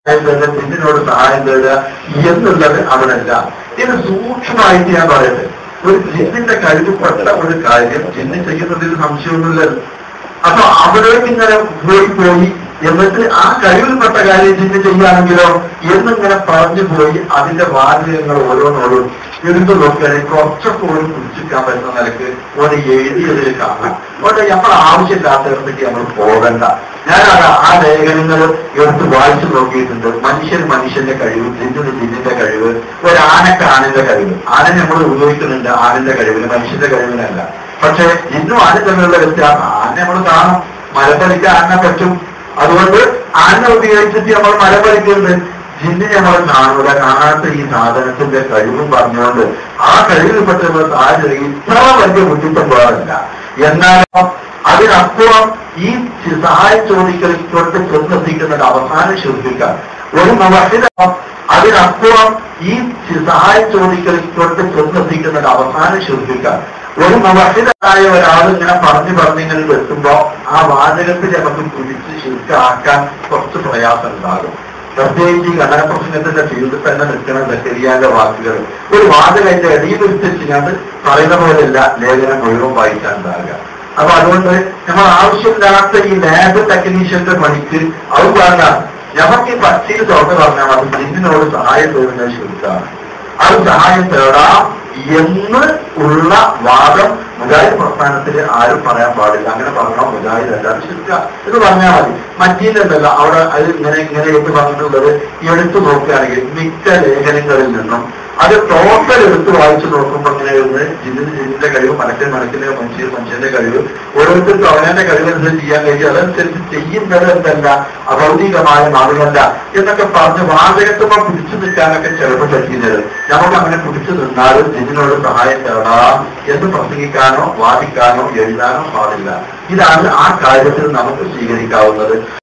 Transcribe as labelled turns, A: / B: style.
A: ജിന്നിനോട് സഹായം തേടുക എന്നുള്ളത് അവിടല്ല. ഇത് സൂക്ഷ്മമായിട്ട് ഞാൻ പറയട്ടെ. ഒരു ജിന്നിന്റെ കഴിവുപെട്ട ഒരു കാര്യം ജിന്ന് ചെയ്യുന്നതിൽ സംശയമൊന്നുമില്ലല്ലോ. അപ്പൊ അവിടേക്ക് ഇങ്ങനെ പോയി എന്നിട്ട് ആ കഴിവിൽപ്പെട്ട കാര്യം ജിന്ന് ചെയ്യാണെങ്കിലോ എന്നിങ്ങനെ പറഞ്ഞു പോയി അതിന്റെ വാചകങ്ങൾ ഓരോന്നോടും എടുത്തു നോക്കുകയാണെങ്കിൽ കുറച്ചൊക്കെ ഒരു പിടിച്ചിരിക്കാൻ പറ്റുന്ന നിലക്ക് ഒരു എഴുതിയതിൽ കാണാം. അതുകൊണ്ട് നമ്മൾ ആവശ്യമില്ലാത്തവർക്ക് നമ്മൾ പോകണ്ട. ഞാൻ ആ ലേഖനങ്ങൾ എടുത്ത് വായിച്ചു നോക്കിയിട്ടുണ്ട്. മനുഷ്യന്റെ കഴിവ്, ജിന്നിന്റെ കഴിവ്, ഒരാനക്ക് ആനന്റെ കഴിവ്. ആനനെ നമ്മൾ ഉപയോഗിക്കുന്നുണ്ട് ആനന്റെ കഴിവിന്, മനുഷ്യന്റെ കഴിവിനല്ല. പക്ഷെ ജിന്നും ആനും തമ്മിലുള്ള വ്യത്യാസം. ആന നമ്മൾ കാണും, മരപ്പലിക്ക് ആന പറ്റും. അതുകൊണ്ട് ആന ഉപയോഗിച്ചിട്ട് നമ്മൾ മരപ്പലിക്കുന്നുണ്ട്. ജിന്നിനെ നമ്മൾ കാണൂല. കാണാത്ത ഈ സാധനത്തിന്റെ കഴിവും പറഞ്ഞുകൊണ്ട് ആ കഴിവിൽപ്പെട്ട നമ്മൾ സാഹചര്യം ഇത്ര വലിയ ബുദ്ധിമുട്ടും പാടില്ല. എന്നാലോ അതിനപ്പുറം ഈ സഹായം ചോദിക്കലിലോട്ട് ചെന്നെത്തിക്കുന്നത് അവസാനം ശ്രദ്ധിക്കാം. ഒരു മുവഹിദ് അതിനപ്പുറം ഈ സഹായം ചോദിക്കലിലോട്ട് ചെന്നെത്തിക്കുന്നത് അവസാനം ശ്രദ്ധിക്കാം. ഒരു മുവഹിദായ ഒരാൾ ഇങ്ങനെ പറഞ്ഞിങ്ങനെ എത്തുമ്പോ ആ വാചകത്തിൽ നമുക്ക് പിടിച്ച് ശിർക്കാക്കാൻ കുറച്ച് പ്രയാസം ഉണ്ടാകും. പ്രത്യേകിച്ച് ഈ ഘടന പ്രശ്നത്തിന്റെ ഫീൽഡിൽ തന്നെ നിൽക്കുന്ന സക്കരിയാന്റെ വാക്കുകൾ ഒരു വാചകത്തിന്റെ ഇടയിൽ എടുത്തിട്ട് പറയുന്ന പോലെയല്ല ലേഖനം മുഴുവൻ വായിക്കാനുണ്ടാകുക. അപ്പൊ അതുകൊണ്ട് നമ്മൾ ആവശ്യമില്ലാത്ത ഈ ലാബ് ടെക്നീഷ്യന്റെ പണിക്ക് അത് പറഞ്ഞാൽ നമുക്ക് പച്ചയിൽ തുറന്ന് പറഞ്ഞാൽ അത് ജിന്നിനോട് സഹായം തേടുന്നത് ശരിക്കാണ്. അത് സഹായം തേടാം എന്ന് ഉള്ള വാദം മുജാഹിദ് പ്രസ്ഥാനത്തിൽ ആരും പറയാൻ പാടില്ല. അങ്ങനെ പറഞ്ഞാൽ മുജാഹിദ് അല്ലാതെ ശരിക്കുക എന്ന് പറഞ്ഞാൽ മതി. മറ്റീലെന്നല്ല അവിടെ അത് ഇങ്ങനെ എന്ന് പറഞ്ഞിട്ടുള്ളത് എടുത്തു നോക്കുകയാണെങ്കിൽ മിക്ക ലേഖനങ്ങളിൽ നിന്നും അത് ടോട്ടൽ എടുത്ത് വായിച്ചു നോക്കുമ്പോൾ ഇങ്ങനെ വരുന്നത് ജിന്നിന്റെ കഴിവ്, മനസ്സിന്റെ മനുഷ്യന്റെ കഴിവ്, ഓരോരുത്തർക്കും അവനെ കഴിവനുസരിച്ച് ചെയ്യാൻ കഴിയും. അതനുസരിച്ച് ചെയ്യുന്നത് എന്തല്ല അഭൗതികമായ മാർഗമല്ല എന്നൊക്കെ പറഞ്ഞ് വാചകത്തുമ്പോൾ പിടിച്ചു നിൽക്കാനൊക്കെ ചിലപ്പോൾ പറ്റുന്നത്. നമുക്ക് അങ്ങനെ പിടിച്ചു നിന്നാലും ജിന്നിനോട് സഹായം തേടാം എന്ന് പ്രസംഗിക്കാനോ വാദിക്കാനോ എഴുതാനോ പാടില്ല. ഇതാണ് ആ കാര്യത്തിൽ നമുക്ക് സ്വീകരിക്കാവുന്നത്.